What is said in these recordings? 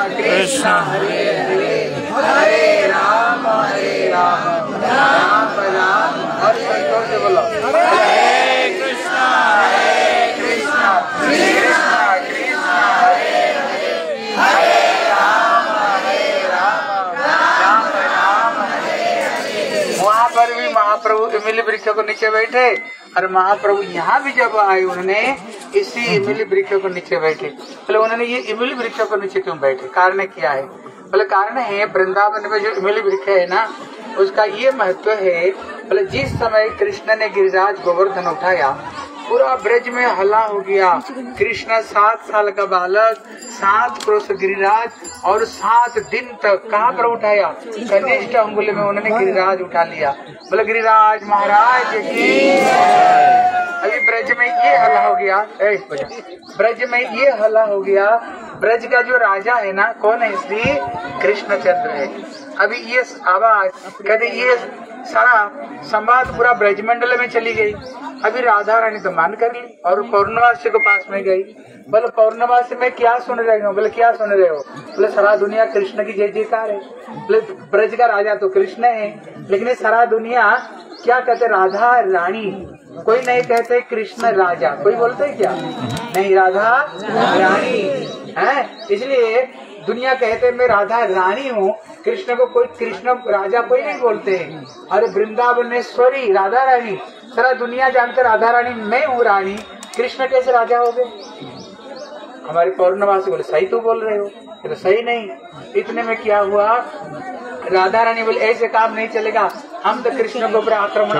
कृष्ण हरे हरे हरे राम राम राम और संतोष से बोलो हरे कृष्ण कृष्ण कृष्ण हरे हरे हरे राम राम राम हरे हरे। वहाँ पर भी महाप्रभु इमली वृक्ष को नीचे बैठे और महाप्रभु यहाँ भी जब आए उन्होंने इसी इमली वृक्ष को नीचे बैठे। बोले उन्होंने ये इमली वृक्ष को नीचे क्यों बैठे, कारण क्या है? बोले कारण है वृंदावन में जो इमली वृक्ष है ना उसका ये महत्व है। बोले जिस समय कृष्ण ने गिरिराज गोवर्धन उठाया पूरा ब्रज में हल्ला हो गया। कृष्ण 7 साल का बालक 7 क्रोश गिरिराज और 7 दिन तक कहाँ पर उठाया? कनिष्ठ अंगुल में उन्होंने गिरिराज उठा लिया। बोले गिरिराज महाराज की। अभी ब्रज में ये हल्ला हो गया, ब्रज में ये हल्ला हो गया। ब्रज का जो राजा है ना कौन है? श्री कृष्णचंद्र है। अभी ये आवाज कहते ये सारा संवाद पूरा ब्रजमंडल में चली गई। अभी राधा रानी तो मान कर ली और पौर्णमासी को पास में गई। बोले पौर्णमासी में क्या सुन रहे हो? बोले क्या सुन रहे हो? बोले सारा दुनिया कृष्ण की जय जयकार है। बोले ब्रज का राजा तो कृष्ण है, लेकिन सारा दुनिया क्या कहते? राधा रानी। कोई नहीं कहते कृष्ण राजा, कोई बोलते क्या? नहीं, राधा रानी है। इसलिए दुनिया कहते मैं राधा रानी हूँ, कृष्ण को कोई कृष्ण राजा कोई नहीं बोलते हैं। अरे वृंदावनेश्वरी राधा रानी, सारा दुनिया जानकर राधा रानी मैं हूँ रानी, कृष्ण कैसे राजा हो गए? हमारे पौर्णमासी बोले सही तो बोल रहे हो। तो सही नहीं। इतने में क्या हुआ? राधा रानी बोले ऐसे काम नहीं चलेगा, हम तो कृष्ण के ऊपर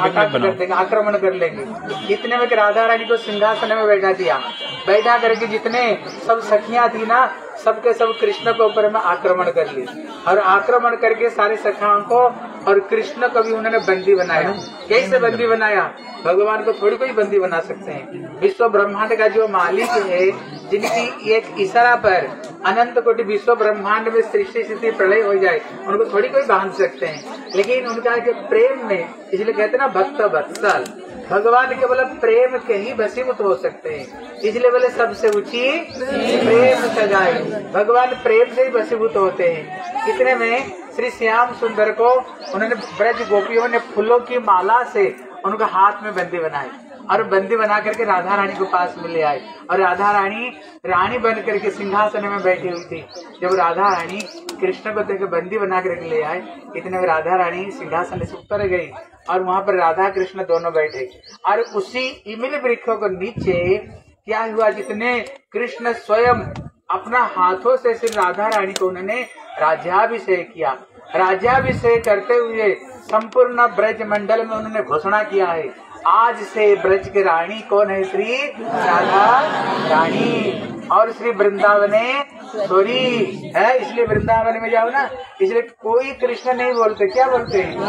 आक्रमण कर लेंगे। इतने में राधा रानी को सिंहासन में बैठा दिया। बैठा करके जितने सब सखियां थी ना सबके सब कृष्ण के ऊपर में आक्रमण कर ली और आक्रमण करके सारे सखाओं को और कृष्ण को भी उन्होंने बंदी बनाया। कैसे बंदी बनाया? भगवान को थोड़ी कोई बंदी बना सकते हैं। विश्व ब्रह्मांड का जो मालिक है, जिनकी एक इशारा पर अनंत कोटि विश्व ब्रह्मांड में सृष्टि स्थिति प्रलय हो जाए, उनको थोड़ी कोई बांध सकते हैं। लेकिन उनका जो प्रेम में, इसलिए कहते ना भक्त वत्सल, भगवान के बोले प्रेम के ही वशीभूत हो सकते हैं। इसलिए बोले सबसे ऊंची प्रेम सजाए, भगवान प्रेम से ही वशीभूत होते हैं। इतने में श्री श्याम सुंदर को उन्होंने ब्रज गोपियों ने फूलों की माला से उनका हाथ में बंदी बनाई और बंदी बना करके राधा रानी को पास में ले आए और राधा रानी रानी बन करके सिंहासन में बैठी हुई थी। जब राधा रानी कृष्ण को देख बंदी बना करके ले आए, इतने में राधा रानी सिंहासन से उतर गई और वहाँ पर राधा कृष्ण दोनों बैठे। और उसी इमली वृक्षों को नीचे क्या हुआ? जितने कृष्ण स्वयं अपना हाथों से श्री राधा रानी को उन्होंने राज्याभिषेक किया। राज्याभिषेक करते हुए संपूर्ण ब्रज मंडल में उन्होंने घोषणा किया है, आज से ब्रज की रानी कौन है? श्री राधा रानी। और श्री वृंदावनेश्वरी है। इसलिए वृंदावन में जाओ ना, इसलिए कोई कृष्ण नहीं बोलते, क्या बोलते हैं?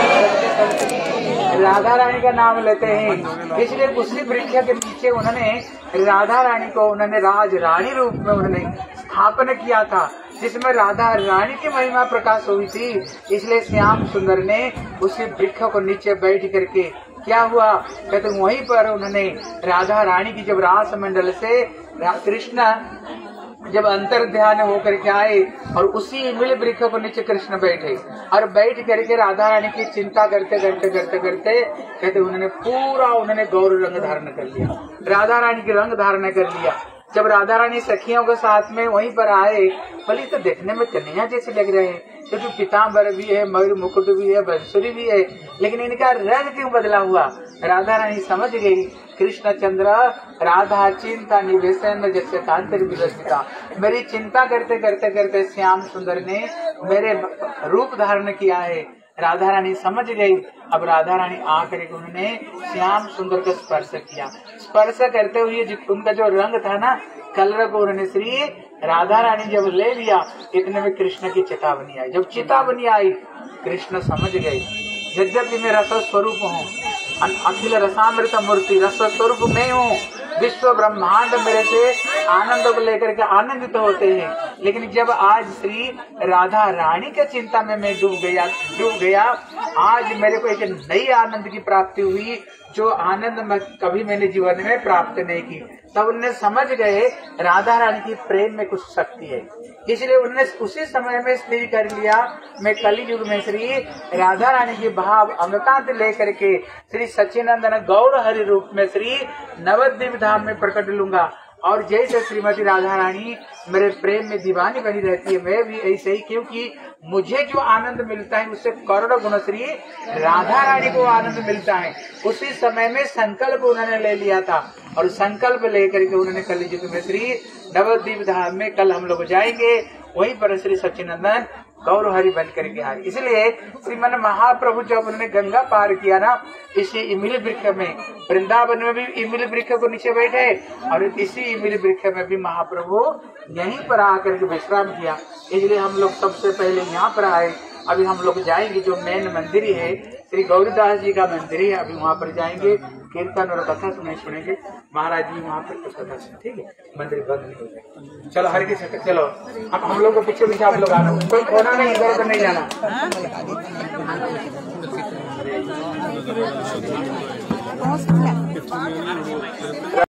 राधा रानी का नाम लेते हैं। इसलिए उसी वृक्ष के नीचे उन्होंने राधा रानी को उन्होंने राज रानी रूप में उन्होंने स्थापना किया था, जिसमें राधा रानी की महिमा प्रकाश हुई थी। इसलिए श्याम सुंदर ने उसी वृक्ष को नीचे बैठ करके क्या हुआ? कहते वहीं पर उन्होंने राधा रानी की जब रास मंडल से कृष्ण जब अंतर ध्यान होकर के आए और उसी इमली वृक्ष को नीचे कृष्ण बैठे और बैठ करके राधा रानी की चिंता करते करते करते करते कहते उन्होंने गौर रंग धारण कर लिया, राधा रानी की रंग धारण कर लिया। जब राधा रानी सखियों के साथ में वहीं पर आए, बोली तो देखने में कन्हैया जैसे लग रहे हैं, क्योंकि पीताम्बर भी है, मयूर मुकुट भी है, बंसुरी भी है, लेकिन इनका रंग क्यों बदला हुआ? राधा रानी समझ गई कृष्णचंद्र राधा चिंता निवेशन जैसे कांतर विलसिता, मेरी चिंता करते करते करते श्याम सुंदर ने मेरे रूप धारण किया है। राधा रानी समझ गई। अब राधा रानी आकर के उन्होंने श्याम सुंदर को स्पर्श किया। स्पर्श करते हुए उनका जो रंग था ना, कलर को उन्होंने श्री राधा रानी जब ले लिया, इतने में कृष्ण की चेतावनी आई। जब चेतावनी आई, कृष्ण समझ गए यद्यपि मैं रस स्वरूप हूँ, अखिल रसामृत मूर्ति रस स्वरूप मैं हूँ, विश्व ब्रह्मांड मेरे से आनंद को लेकर के आनंदित होते हैं, लेकिन जब आज श्री राधा रानी के चिंता में मैं डूब गया, आज मेरे को एक नई आनंद की प्राप्ति हुई, जो आनंद मैंने जीवन में प्राप्त नहीं की। तब उन्हें समझ गए राधा रानी की प्रेम में कुछ शक्ति है, इसलिए उन्होंने उसी समय में स्थिर कर लिया, मैं कली युग में श्री राधा रानी की भाव अमृतांत लेकर के श्री सच्चिदानंद गौर हरि रूप में श्री नवद्वीप धाम में प्रकट लूंगा। और जैसे श्रीमती राधा रानी मेरे प्रेम में दीवानी बनी रहती है, मैं भी ऐसे ही, क्योंकि मुझे जो आनंद मिलता है उससे करोड़ों गुना श्री राधा रानी को आनंद मिलता है। उसी समय में संकल्प उन्होंने ले लिया था, और संकल्प लेकर के उन्होंने कलियुग में श्री नवद्वीप धाम में कल हम लोग जाएंगे, वहीं पर श्री सच्चिदानंद गौर हरि बन करके आए। इसलिए श्रीमन महाप्रभु जब उन्होंने गंगा पार किया ना, इसी इमली वृक्ष में, वृंदावन में भी इमली वृक्ष को नीचे बैठे, और इसी इमली वृक्ष में भी महाप्रभु यहीं पर आकर के विश्राम किया। इसलिए हम लोग सबसे पहले यहाँ पर आए। अभी हम लोग जाएंगे, जो मेन मंदिर है श्री गौरीदास जी का मंदिर है, अभी वहाँ पर जाएंगे, कीर्तन और कथा सुनेंगे। महाराज जी वहाँ पर कथा सुन, ठीक है, मंदिर बंद नहीं हो जाए। चलो हर किसी, चलो अब हम लोग को पीछे पीछे आप लोग आना, कोई खोना नहीं, इधर उधर नहीं जाना।